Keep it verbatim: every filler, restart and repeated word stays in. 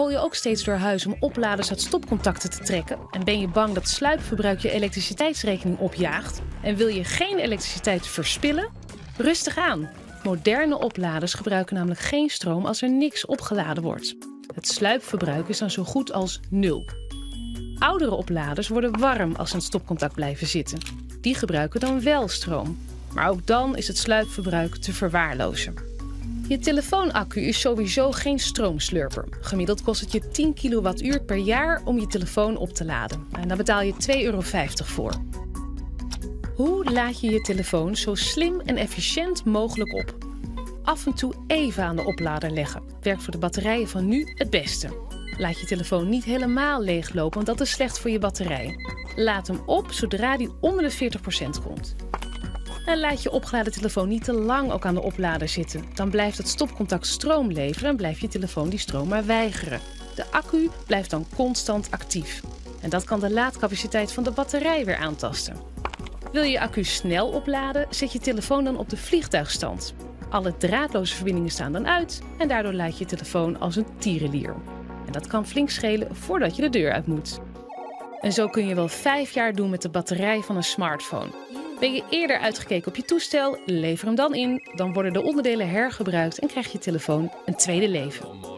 Rol je ook steeds door huis om opladers uit stopcontacten te trekken? En ben je bang dat sluipverbruik je elektriciteitsrekening opjaagt? En wil je geen elektriciteit verspillen? Rustig aan. Moderne opladers gebruiken namelijk geen stroom als er niks opgeladen wordt. Het sluipverbruik is dan zo goed als nul. Oudere opladers worden warm als ze in het stopcontact blijven zitten. Die gebruiken dan wel stroom. Maar ook dan is het sluipverbruik te verwaarlozen. Je telefoonaccu is sowieso geen stroomslurper. Gemiddeld kost het je tien kilowattuur per jaar om je telefoon op te laden. En daar betaal je twee euro vijftig voor. Hoe laad je je telefoon zo slim en efficiënt mogelijk op? Af en toe even aan de oplader leggen. Werkt voor de batterijen van nu het beste. Laat je telefoon niet helemaal leeglopen, want dat is slecht voor je batterij. Laat hem op zodra die onder de veertig procent komt. En laat je opgeladen telefoon niet te lang ook aan de oplader zitten. Dan blijft het stopcontact stroom leveren en blijft je telefoon die stroom maar weigeren. De accu blijft dan constant actief. En dat kan de laadcapaciteit van de batterij weer aantasten. Wil je je accu snel opladen, zet je telefoon dan op de vliegtuigstand. Alle draadloze verbindingen staan dan uit en daardoor laat je telefoon als een tierenlier. En dat kan flink schelen voordat je de deur uit moet. En zo kun je wel vijf jaar doen met de batterij van een smartphone. Ben je eerder uitgekeken op je toestel, lever hem dan in. Dan worden de onderdelen hergebruikt en krijg je telefoon een tweede leven.